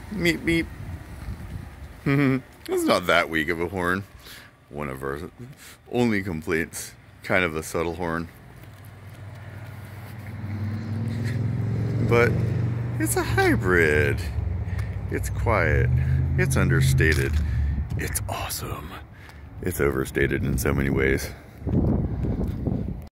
Meep meep. It's not that weak of a horn. One of our only complaints. Kind of a subtle horn. But it's a hybrid. It's quiet. It's understated. It's awesome. It's overstated in so many ways.